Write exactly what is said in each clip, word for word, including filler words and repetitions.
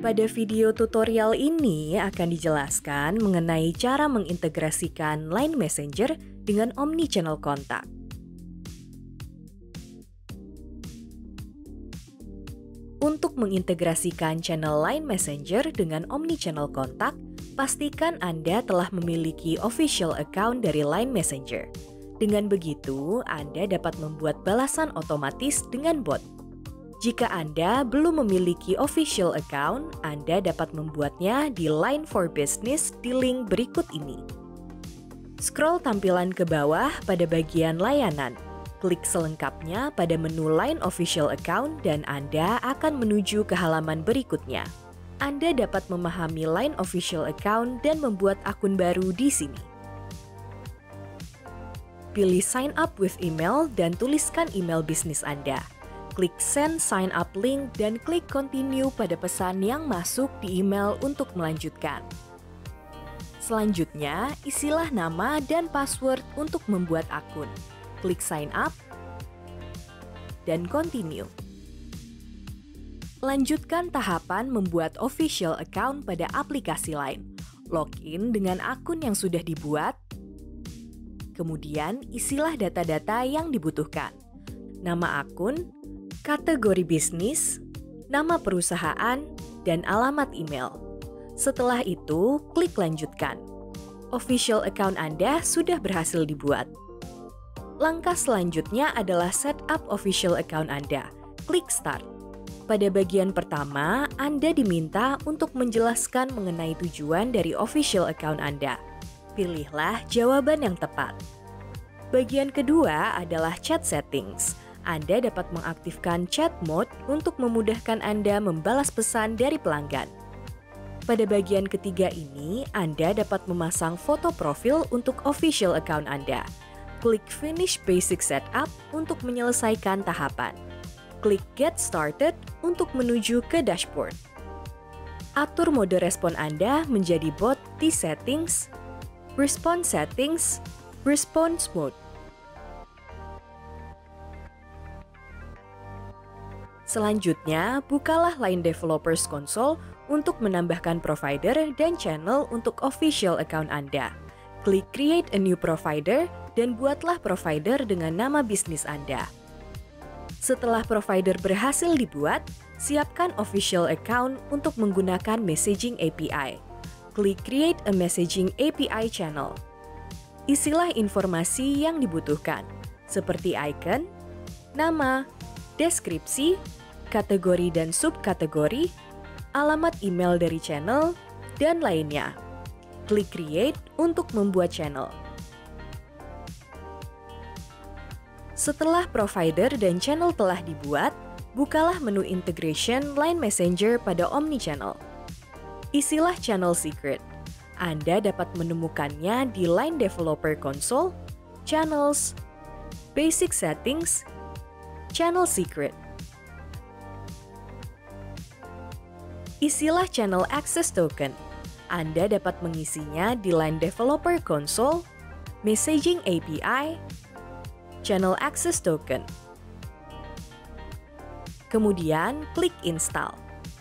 Pada video tutorial ini akan dijelaskan mengenai cara mengintegrasikan Line Messenger dengan Omnichannel kontak. Untuk mengintegrasikan channel Line Messenger dengan Omnichannel kontak, pastikan Anda telah memiliki official account dari Line Messenger. Dengan begitu, Anda dapat membuat balasan otomatis dengan bot. Jika Anda belum memiliki official account, Anda dapat membuatnya di Line for Business di link berikut ini. Scroll tampilan ke bawah pada bagian layanan. Klik selengkapnya pada menu Line Official Account dan Anda akan menuju ke halaman berikutnya. Anda dapat memahami Line Official Account dan membuat akun baru di sini. Pilih Sign Up with Email dan tuliskan email bisnis Anda. Klik Send Sign Up Link dan klik Continue pada pesan yang masuk di email untuk melanjutkan. Selanjutnya, isilah nama dan password untuk membuat akun. Klik Sign Up dan Continue. Lanjutkan tahapan membuat official account pada aplikasi Line. Login dengan akun yang sudah dibuat. Kemudian, isilah data-data yang dibutuhkan. Nama akun, kategori bisnis, nama perusahaan, dan alamat email. Setelah itu, klik lanjutkan. Official account Anda sudah berhasil dibuat. Langkah selanjutnya adalah setup official account Anda. Klik Start. Pada bagian pertama, Anda diminta untuk menjelaskan mengenai tujuan dari official account Anda. Pilihlah jawaban yang tepat. Bagian kedua adalah chat settings. Anda dapat mengaktifkan chat mode untuk memudahkan Anda membalas pesan dari pelanggan. Pada bagian ketiga ini, Anda dapat memasang foto profil untuk official account Anda. Klik Finish Basic Setup untuk menyelesaikan tahapan. Klik Get Started untuk menuju ke dashboard. Atur mode respon Anda menjadi bot di Settings, Response Settings, Response Mode. Selanjutnya, bukalah Line Developers Console untuk menambahkan provider dan channel untuk official account Anda. Klik Create a New Provider dan buatlah provider dengan nama bisnis Anda. Setelah provider berhasil dibuat, siapkan official account untuk menggunakan Messaging A P I. Klik Create a Messaging A P I Channel. Isilah informasi yang dibutuhkan, seperti icon, nama, deskripsi, kategori dan subkategori, alamat email dari channel, dan lainnya. Klik Create untuk membuat channel. Setelah provider dan channel telah dibuat, bukalah menu Integration Line Messenger pada Omnichannel. Isilah channel secret. Anda dapat menemukannya di Line Developer Console, Channels, Basic Settings, Channel Secret. Isilah Channel Access Token. Anda dapat mengisinya di Line Developer Console, Messaging A P I, Channel Access Token. Kemudian, klik Install.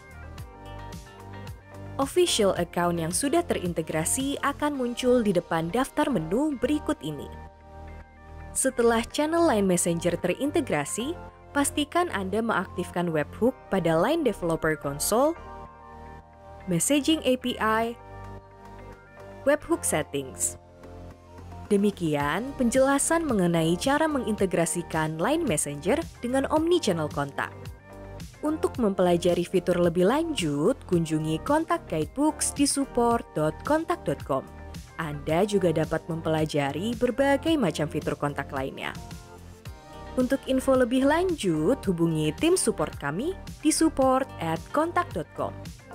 Official account yang sudah terintegrasi akan muncul di depan daftar menu berikut ini. Setelah channel Line Messenger terintegrasi, pastikan Anda mengaktifkan webhook pada Line Developer Console, Messaging A P I, Webhook Settings. Demikian penjelasan mengenai cara mengintegrasikan Line Messenger dengan Omnichannel kontak. Untuk mempelajari fitur lebih lanjut, kunjungi kontak guidebooks di support dot kontak dot com. Anda juga dapat mempelajari berbagai macam fitur kontak lainnya. Untuk info lebih lanjut, hubungi tim support kami di support at kontak dot com.